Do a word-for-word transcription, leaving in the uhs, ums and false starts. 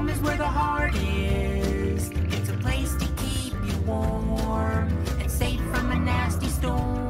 Home is where the heart is. It's a place to keep you warm and safe from a nasty storm.